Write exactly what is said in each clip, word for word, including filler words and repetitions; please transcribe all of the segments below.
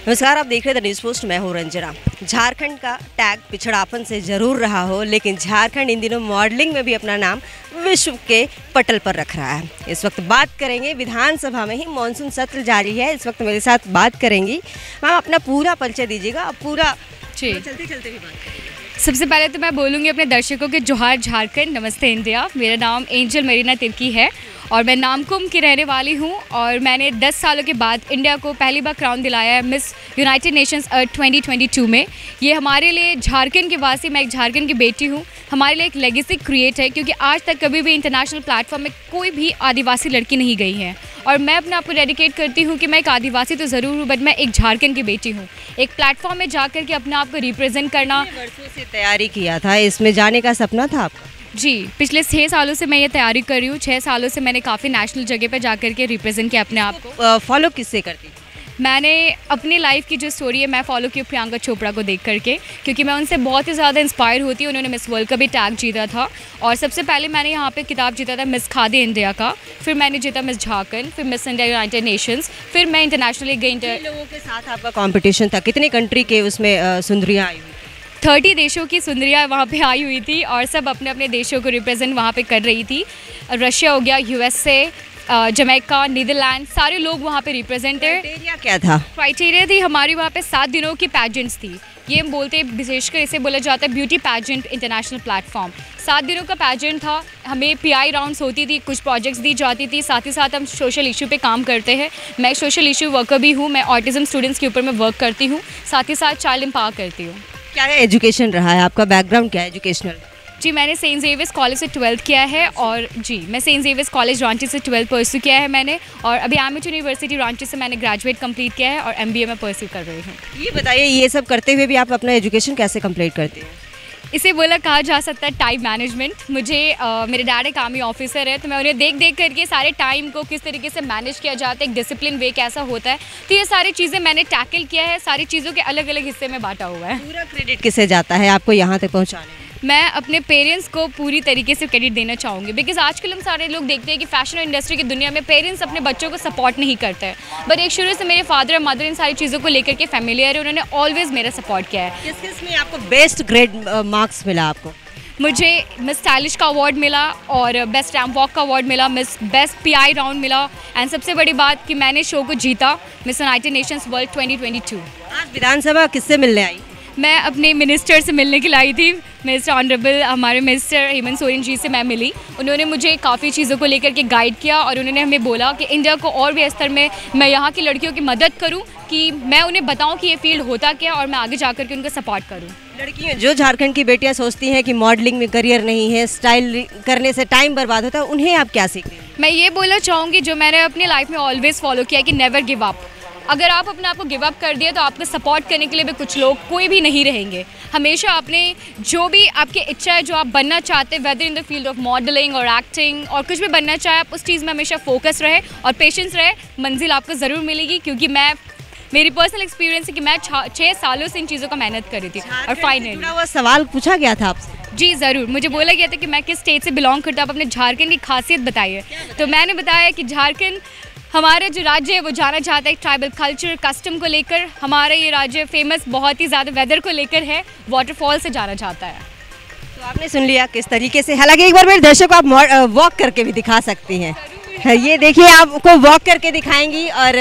नमस्कार, आप देख रहे थे न्यूज़ पोस्ट। मैं हूँ रंजना। झारखंड का टैग पिछड़ापन से ज़रूर रहा हो, लेकिन झारखंड इन दिनों मॉडलिंग में भी अपना नाम विश्व के पटल पर रख रहा है। इस वक्त बात करेंगे, विधानसभा में ही मॉनसून सत्र जारी है। इस वक्त मेरे साथ बात करेंगी मैम। अपना पूरा परिचय दीजिएगा। आप पूरा चलते चलते भी बात करेंगे। सबसे पहले तो मैं बोलूँगी अपने दर्शकों के जोहार झारखंड, नमस्ते इंडिया। मेरा नाम एंजल मरीना तिर्की है और मैं नामकुम की रहने वाली हूँ और मैंने दस सालों के बाद इंडिया को पहली बार क्राउन दिलाया है miss united nations earth twenty twenty two में। ये हमारे लिए झारखंड के वासी, मैं एक झारखंड की बेटी हूँ, हमारे लिए एक लेगेसी क्रिएट है, क्योंकि आज तक कभी भी इंटरनेशनल प्लेटफॉर्म में कोई भी आदिवासी लड़की नहीं गई है। और मैं अपने आप को डेडिकेट करती हूँ कि मैं एक आदिवासी तो ज़रूर हूँ, बट मैं एक झारखंड की बेटी हूँ। एक प्लेटफॉर्म में जाकर के अपने आप को रिप्रेजेंट करना। वर्षों से तैयारी किया था, इसमें जाने का सपना था आपका? जी, पिछले छः सालों से मैं ये तैयारी कर रही हूँ। छः सालों से मैंने काफ़ी नेशनल जगह पे जाकर के रिप्रेजेंट किया अपने आप को। फॉलो किससे करती थी? मैंने अपनी लाइफ की जो स्टोरी है मैं फॉलो की प्रियंका चोपड़ा को देख करके, क्योंकि मैं उनसे बहुत ही ज़्यादा इंस्पायर होती हूँ। उन्होंने मिस वर्ल्ड का भी टैग जीता था और सबसे पहले मैंने यहाँ पे किताब जीता था मिस खादी इंडिया का, फिर मैंने जीता मिस झारखंड, फिर मिस इंडिया यूनाइटेड नेशंस, फिर मैं इंटरनेशनली गई। इंटर लोगों के साथ आपका कॉम्पिटिशन था, कितने कंट्री के उसमें सुंदरियाँ आई हुई? थर्टी देशों की सुंदरियाँ वहाँ पे आई हुई थी और सब अपने अपने देशों को रिप्रेजेंट वहाँ पे कर रही थी। रशिया हो गया, यूएसए, जमैका, नीदरलैंड, सारे लोग वहाँ पे रिप्रेजेंटेड। क्राइटेरिया क्या था? क्राइटेरिया थी हमारी वहाँ पे सात दिनों की पैजेंट्स थी। ये हम बोलते हैं, विशेषकर इसे बोला जाता है ब्यूटी पैजेंट इंटरनेशनल प्लेटफॉर्म। सात दिनों का पैजेंट था। हमें पीआई राउंड्स होती थी, कुछ प्रोजेक्ट्स दी जाती थी, साथ ही साथ हम सोशल इशू पे काम करते हैं। मैं सोशल इशू वर्कर भी हूँ। मैं ऑटिज्म स्टूडेंट्स के ऊपर मैं वर्क करती हूँ, साथ ही साथ चाइल्ड एम्पावर करती हूँ। क्या है एजुकेशन रहा है आपका? बैकग्राउंड क्या है एजुकेशनल? जी, मैंने सेंट जेवियर्स कॉलेज से ट्वेल्थ किया है और जी मैं सेंट जेवियर्स कॉलेज रांची से ट्वेल्थ परस्यू किया है मैंने, और अभी एमएच यूनिवर्सिटी रांची से मैंने ग्रेजुएट कंप्लीट किया है और एमबीए में परस्यू कर रही हूँ। ये बताइए, ये सब करते हुए भी आप अपना एजुकेशन कैसे कंप्लीट करते हैं? इसे बोला कहा जा सकता है टाइम मैनेजमेंट। मुझे आ, मेरे डैड एक आर्मी ऑफिसर है, तो मैं उन्हें देख देख करके सारे टाइम को किस तरीके से मैनेज किया जाता है, एक डिसिप्लिन वे कैसा होता है, तो ये सारी चीज़ें मैंने टैकल किया है। सारी चीज़ों के अलग अलग हिस्से में बांटा हुआ है। पूरा क्रेडिट किसे जाता है आपको यहाँ तक पहुँचाने में? मैं अपने पेरेंट्स को पूरी तरीके से क्रेडिट देना चाहूँगी, बिकॉज आजकल हम सारे लोग देखते हैं कि फैशन इंडस्ट्री की दुनिया में पेरेंट्स अपने बच्चों को सपोर्ट नहीं करते हैं, बट एक शुरू से मेरे फादर और मदर इन सारी चीज़ों को लेकर के फैमिलियर है। उन्होंने ऑलवेज मेरा सपोर्ट किया है। किस किस में आपको बेस्ट ग्रेड मार्क्स मिला आपको? मुझे मिस स्टाइलिश का अवार्ड मिला और बेस्ट रैम्प वॉक का अवार्ड मिला, मिस बेस्ट पीआई राउंड मिला, एंड सबसे बड़ी बात कि मैंने शो को जीता, miss united nations world twenty twenty two. आज विधानसभा किससे मिलने आई? मैं अपने मिनिस्टर से मिलने के लिए आई थी। मिनिस्टर ऑनरेबल हमारे मिनिस्टर हेमंत सोरेन जी से मैं मिली। उन्होंने मुझे काफ़ी चीज़ों को लेकर के गाइड किया और उन्होंने हमें बोला कि इंडिया को और भी स्तर में मैं यहाँ की लड़कियों की मदद करूँ, कि मैं उन्हें बताऊँ कि ये फील्ड होता क्या और मैं आगे जाकर के उनका सपोर्ट करूँ। लड़कियाँ जो झारखंड की बेटियाँ सोचती हैं कि मॉडलिंग में करियर नहीं है, स्टाइल करने से टाइम बर्बाद होता है, उन्हें आप क्या सीख रही हैं? मैं ये बोलना चाहूँगी, जो मैंने अपनी लाइफ में ऑलवेज फॉलो किया कि नेवर गिव अप। अगर आप अपने आप को गिव अप कर दिया तो आपको सपोर्ट करने के लिए भी कुछ लोग, कोई भी नहीं रहेंगे। हमेशा अपने जो भी आपकी इच्छा है, जो आप बनना चाहते हैं, whether in the field of modelling और एक्टिंग और कुछ भी बनना चाहे, आप उस चीज़ में हमेशा फोकस रहे और पेशेंस रहे, मंजिल आपको ज़रूर मिलेगी। क्योंकि मैं, मेरी पर्सनल एक्सपीरियंस है कि मैं छः सालों से इन चीज़ों का मेहनत कर रही थी और फाइनली वो सवाल पूछा गया था आपसे? जी ज़रूर, मुझे बोला गया था कि मैं किस स्टेट से बिलोंग करता हूँ, आप अपने झारखंड की खासियत बताइए। तो मैंने बताया कि झारखंड हमारा जो राज्य है वो जाना चाहता है ट्राइबल कल्चर कस्टम को लेकर। हमारा ये राज्य फेमस बहुत ही ज़्यादा वेदर को लेकर है, वाटरफॉल से जाना चाहता है। तो आपने सुन लिया किस तरीके से। हालांकि एक बार मेरे दर्शक को आप वॉक करके भी दिखा सकती हैं। ये देखिए, आपको वॉक करके दिखाएंगी और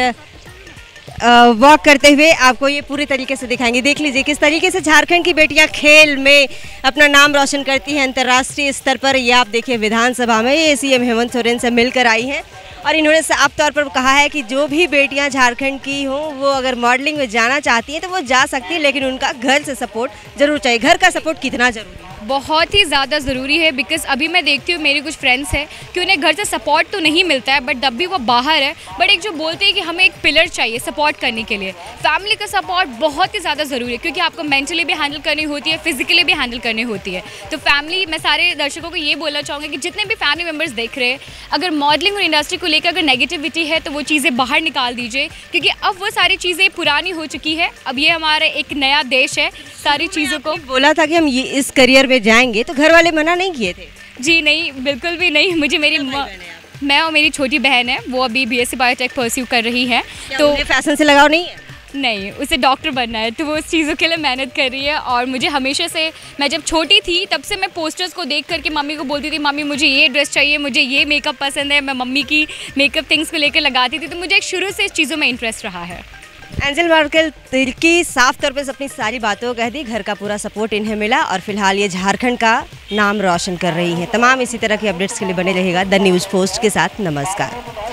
वॉक करते हुए आपको ये पूरी तरीके से दिखाएंगे। देख लीजिए किस तरीके से झारखंड की बेटियां खेल में अपना नाम रोशन करती हैं अंतर्राष्ट्रीय स्तर पर। ये आप देखिए, विधानसभा में ये सीएम हेमंत सोरेन से मिलकर आई हैं और इन्होंने साफ तौर पर कहा है कि जो भी बेटियां झारखंड की हों वो अगर मॉडलिंग में जाना चाहती हैं तो वो जा सकती हैं, लेकिन उनका घर से सपोर्ट जरूर चाहिए। घर का सपोर्ट कितना जरूरी है? बहुत ही ज़्यादा ज़रूरी है, बिकॉज अभी मैं देखती हूँ मेरी कुछ फ्रेंड्स हैं कि उन्हें घर से सपोर्ट तो नहीं मिलता है, बट तब भी वो बाहर है, बट एक जो बोलते हैं कि हमें एक पिलर चाहिए सपोर्ट करने के लिए। फैमिली का सपोर्ट बहुत ही ज़्यादा ज़रूरी है, क्योंकि आपको मेंटली भी हैंडल करनी होती है, फिजिकली भी हैंडल करनी होती है। तो फैमिली, मैं सारे दर्शकों को ये बोलना चाहूँगी कि जितने भी फैमिली मेम्बर्स देख रहे हैं, अगर मॉडलिंग और इंडस्ट्री को लेकर अगर नेगेटिविटी है तो वो चीज़ें बाहर निकाल दीजिए, क्योंकि अब वो सारी चीज़ें पुरानी हो चुकी है। अब ये हमारा एक नया देश है। सारी चीज़ों को बोला था कि हम ये इस करियर में जाएंगे, तो घर वाले मना नहीं किए थे? जी नहीं, बिल्कुल भी नहीं। मुझे मेरी मैं और मेरी छोटी बहन है, वो अभी बीएससी बायोटेक परस्यू कर रही है। तो फैशन से लगाव नहीं है? नहीं, उसे डॉक्टर बनना है, तो वो उस चीज़ों के लिए मेहनत कर रही है। और मुझे हमेशा से, मैं जब छोटी थी तब से मैं पोस्टर्स को देख करके मम्मी को बोलती थी, मम्मी मुझे ये ड्रेस चाहिए, मुझे ये मेकअप पसंद है। मैं मम्मी की मेकअप थिंग्स को लेकर लगाती थी, तो मुझे एक शुरू से इस चीज़ों में इंटरेस्ट रहा है। एंजल मार्केल तिर्की साफ तौर पे अपनी सारी बातों को कह दी, घर का पूरा सपोर्ट इन्हें मिला और फिलहाल ये झारखंड का नाम रोशन कर रही है। तमाम इसी तरह की अपडेट्स के लिए बने रहेगा द न्यूज़ पोस्ट के साथ। नमस्कार।